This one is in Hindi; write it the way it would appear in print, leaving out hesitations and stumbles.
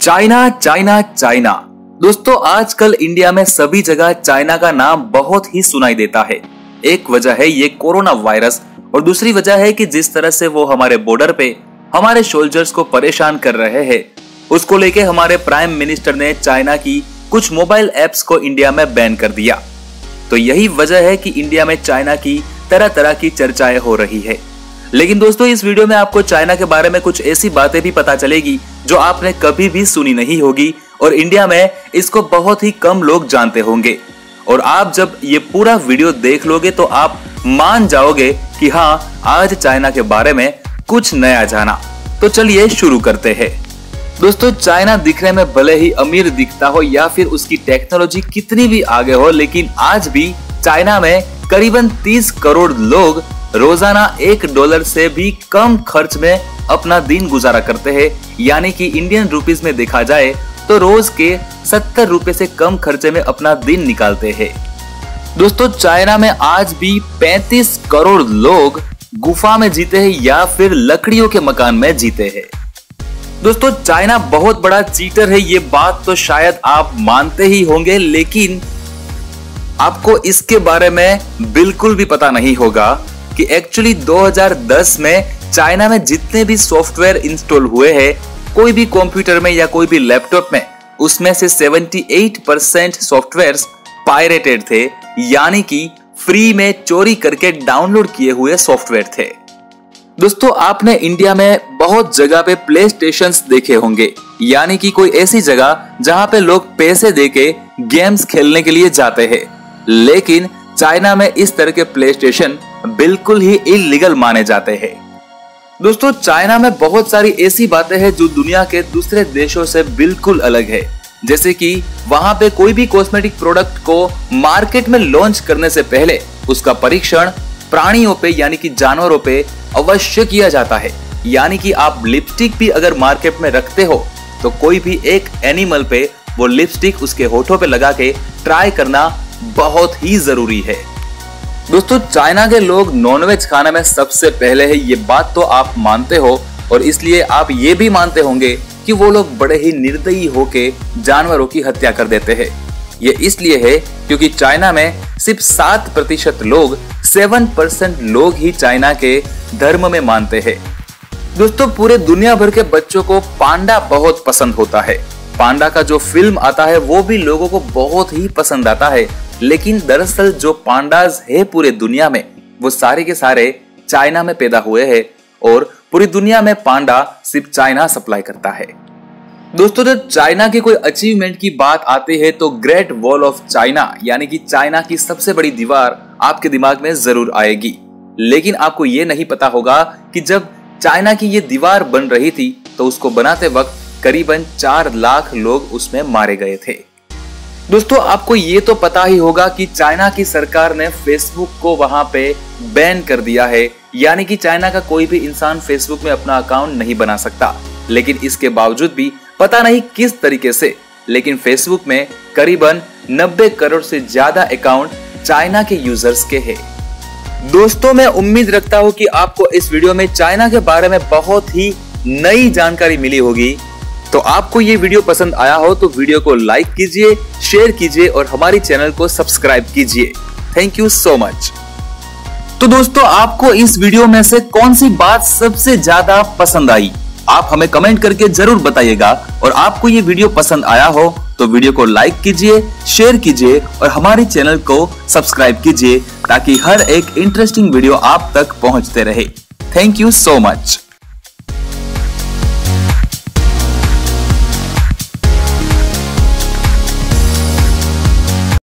China China China. दोस्तों आजकल इंडिया में सभी जगह चाइना का नाम बहुत ही सुनाई देता है। एक वजह है ये कोरोना वायरस और दूसरी वजह है कि जिस तरह से वो हमारे बॉर्डर पे हमारे सोल्जर्स को परेशान कर रहे हैं, उसको लेके हमारे प्राइम मिनिस्टर ने चाइना की कुछ मोबाइल एप्स को इंडिया में बैन कर दिया। तो यही वजह है कि इंडिया में चाइना की तरह तरह की चर्चाएं हो रही है। लेकिन दोस्तों इस वीडियो में आपको चाइना के बारे में कुछ ऐसी बातें भी पता चलेगी जो आपने कभी भी सुनी नहीं होगी और इंडिया में इसको बहुत ही कम लोग जानते होंगे। और आप जब ये पूरा वीडियो देख लोगे तो आप मान जाओगे कि हाँ, आज चाइना के बारे में कुछ नया जाना। तो चलिए शुरू करते हैं। दोस्तों चाइना दिखने में भले ही अमीर दिखता हो या फिर उसकी टेक्नोलॉजी कितनी भी आगे हो, लेकिन आज भी चाइना में करीबन 30 करोड़ लोग रोजाना $1 से भी कम खर्च में अपना दिन गुजारा करते हैं। यानी कि इंडियन रुपीस में देखा जाए तो रोज के 70 रुपए से कम खर्चे में अपना दिन निकालते हैं। दोस्तों चाइना में आज भी 35 करोड़ लोग गुफा में जीते हैं या फिर लकड़ियों के मकान में जीते हैं। दोस्तों चाइना बहुत बड़ा चीटर है, ये बात तो शायद आप मानते ही होंगे, लेकिन आपको इसके बारे में बिल्कुल भी पता नहीं होगा कि एक्चुअली 2010 में चाइना में जितने भी सॉफ्टवेयर इंस्टॉल हुए हैं कोई भी कंप्यूटर में या कोई भी लैपटॉप में, उसमें से 78% सॉफ्टवेयर्स पायरेटेड थे, यानी कि फ्री में चोरी करके डाउनलोड किए हुए सॉफ्टवेयर थे। दोस्तों आपने इंडिया में बहुत जगह पे प्ले स्टेशंस देखे होंगे, यानी कि कोई ऐसी जगह जहां पे लोग पैसे देके गेम्स खेलने के लिए जाते हैं। लेकिन चाइना में इस तरह के प्ले स्टेशन बिल्कुल ही इलीगल माने जाते हैं। दोस्तों चाइना में बहुत सारी ऐसी बातें हैं जो दुनिया के दूसरे देशों से बिल्कुल अलग है। जैसे कि वहां पे कोई भी कॉस्मेटिक प्रोडक्ट को मार्केट में लॉन्च करने से पहले उसका परीक्षण प्राणियों पे यानी कि जानवरों पे अवश्य किया जाता है। यानी कि आप लिपस्टिक भी अगर मार्केट में रखते हो तो कोई भी एक एनिमल पे वो लिपस्टिक उसके होठों पे लगा के ट्राई करना बहुत ही जरूरी है। दोस्तों चाइना के लोग नॉनवेज खाने में सबसे पहले है, ये बात तो आप मानते हो, और इसलिए आप ये भी मानते होंगे कि वो लोग बड़े ही निर्दयी होके जानवरों की हत्या कर देते हैं। ये इसलिए है क्योंकि चाइना में सिर्फ 7% लोग 7% लोग ही चाइना के धर्म में मानते हैं। दोस्तों पूरे दुनिया भर के बच्चों को पांडा बहुत पसंद होता है। पांडा का जो फिल्म आता है वो भी लोगों को बहुत ही पसंद आता है, लेकिन दरअसल जो पांडाज है पूरे दुनिया में वो सारे के सारे चाइना में पैदा हुए हैं और पूरी दुनिया में पांडा सिर्फ चाइना सप्लाई करता है। दोस्तों जब चाइना की कोई अचीवमेंट की बात आती है तो ग्रेट वॉल ऑफ चाइना यानी कि चाइना की सबसे बड़ी दीवार आपके दिमाग में जरूर आएगी। लेकिन आपको ये नहीं पता होगा कि जब चाइना की ये दीवार बन रही थी तो उसको बनाते वक्त करीबन 4 लाख लोग उसमें मारे गए थे। दोस्तों आपको ये तो पता ही होगा कि चाइना की सरकार ने फेसबुक को वहां पे बैन कर दिया है, यानी कि चाइना का कोई भी इंसान फेसबुक में अपना अकाउंट नहीं बना सकता। लेकिन इसके बावजूद भी पता नहीं किस तरीके से, लेकिन फेसबुक में करीबन 90 करोड़ से ज्यादा अकाउंट चाइना के यूजर्स के हैं। दोस्तों मैं उम्मीद रखता हूं कि आपको इस वीडियो में चाइना के बारे में बहुत ही नई जानकारी मिली होगी। तो आपको ये वीडियो पसंद आया हो तो वीडियो को लाइक कीजिए, शेयर कीजिए और हमारी चैनल को सब्सक्राइब कीजिए। Thank you so much. तो दोस्तों आपको इस वीडियो में से कौन सी बात सबसे ज्यादा पसंद आई, आप हमें कमेंट करके जरूर बताइएगा। और आपको ये वीडियो पसंद आया हो तो वीडियो को लाइक कीजिए, शेयर कीजिए और हमारी चैनल को सब्सक्राइब कीजिए ताकि हर एक इंटरेस्टिंग वीडियो आप तक पहुंचते रहे। Thank you so much.